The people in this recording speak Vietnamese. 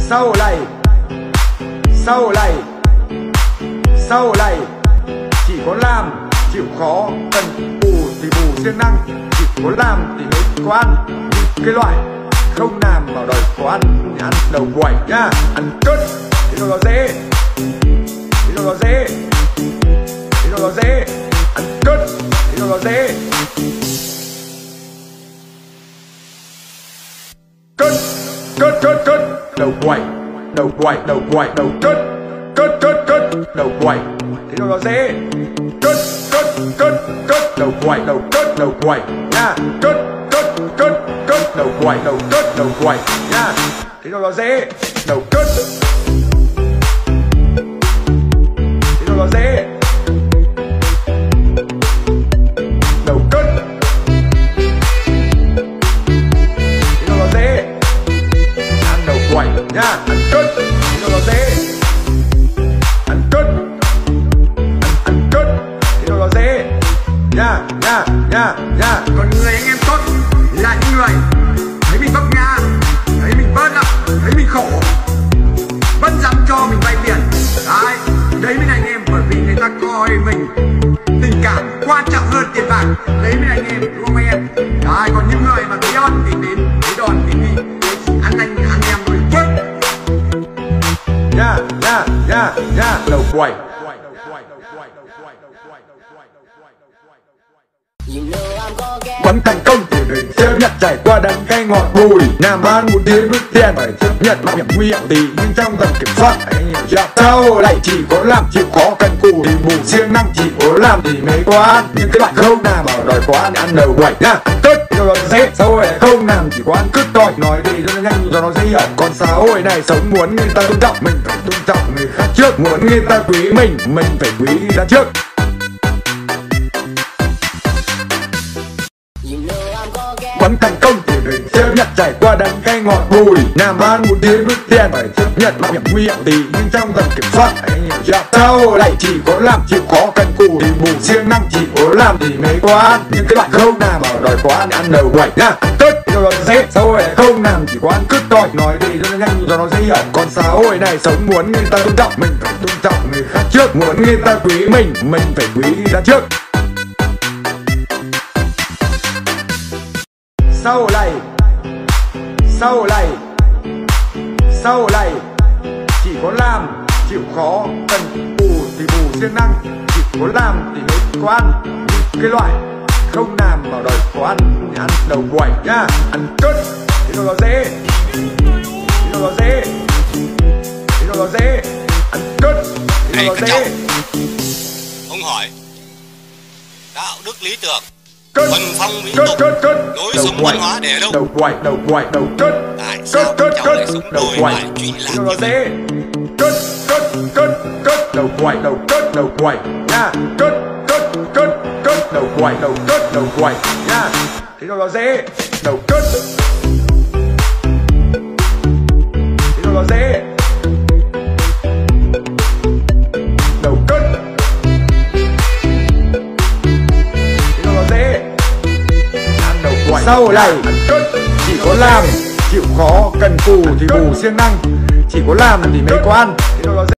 sau này, sau này, sau này chỉ có làm chịu khó, cần bù thì bù siêng năng, chỉ có làm thì mới có ăn. Cái loại không làm vào đời có ăn thì ăn đầu quẩy nhá. Ăn cất thì nó dễ, thì nó dễ, thì nó dễ. Ăn cất thì nó dễ. Cất cất cất cất đầu quẩy, đầu quẩy, đầu quẩy, đầu cất cất cất cất đầu quẩy thì nó dễ. Cất cất cất cất đầu quẩy, đầu cất, đầu quẩy nha. Cất cất cất cất đầu quẩy, đầu cất, đầu quẩy nha. Thì nó dễ. Đầu cất thì nó dễ. Đầu cất thì nó dễ. Ăn đầu quẩy nha. Ăn cất thì nó dễ. Ăn cất, ăn cất thì nó dễ nha, nha, nha, nha. Còn người anh em tốt là những người thấy mình vấp ngã, thấy mình bớt up, thấy mình khổ, vẫn dám cho mình vay tiền. Đấy mới là anh em, bởi vì người ta coi mình tình cảm quan trọng hơn tiền bạc. Đấy mới là anh em, đúng không anh em? Đấy, còn những người mà thấy ơn thì đến, thấy đòn thì đi, ăn anh ăn em rồi vứt. Nha, nha, nha, nha. Đầu quẩy. Vẫn thành công thì mình chấp nhận trải qua đắng cay ngọt bùi. Làm ăn muốn tiến bước tiền phải chấp nhận mạo hiểm nguy hiểm tí, nhưng trong tầm kiểm soát anh hiểu chưa? Sau lại chỉ có làm chịu khó, cần cù thì bù siêng năng, chỉ có làm thì mới có ăn. Nhưng cái loại không làm bảo đòi có ăn thì ăn đầu quẩy nhá. Cất cho nó dễ, xã hội không làm chỉ có ăn cứt thôi. Nói đi cho nó nhanh cho nó dễ hiểu. Còn xã hội này sống muốn người ta tôn trọng mình, phải tôn trọng người khác trước. Muốn người ta quý mình phải quý người ta trước. Vẫn thành công thì mình chấp nhận trải qua đắng cay ngọt bùi. Làm ăn muốn tiến bước tiền phải chấp nhận mạo hiểm nguy hiểm tí, nhưng trong tầm kiểm soát anh hiểu chưa? Sau lại chỉ có làm chịu khó, cần cù thì bù siêng năng, chỉ có làm thì mới có ăn. Nhưng cái loại không làm bảo đòi có ăn thì ăn đầu quẩy nhá. Cất cho nó dễ, xã hội không làm chỉ có ăn cứt thôi. Nói đi cho nó nhanh cho nó dễ hiểu. Còn xã hội này sống muốn người ta tôn trọng mình, phải tôn trọng người khác trước. Muốn người ta quý mình phải quý người ta trước. Sau này, sau này, sau này chỉ có làm chịu khó, cần bù thì bù siêng năng, chỉ có làm thì mới có ăn. Cái loại không làm bảo đòi có ăn thì ăn đầu quẩy nhá. Ăn cất thì nó dễ, thì nó dễ, thì nó dễ. Ăn cất thì nó dễ. Ông hỏi đạo đức lý tưởng, Cất, thuần phong mỹ cất, tục, cất, cất. lối Đầu sống quẩy, văn hóa để ở đâu? đầu quẩy, đầu quẩy, đầu cất. Tại sao Cất, cháu cất, lại sống đầu đồi quẩy, bại trụy lạc nó như vậy? dễ. Cất, cất, cất, cất. Đầu quẩy, đầu cất, đầu quẩy nha. Cất, cất, cất, cất. Đầu quẩy, đầu cất, đầu quẩy nha. Thì nó dễ. Đầu cất thì nó dễ. Đầu cất thì nó dễ. Ăn đầu quẩy. Sau này cất chỉ có làm chịu khó, cần cù thì bù siêng năng, chỉ có làm thì mới có ăn. Thì nó dễ.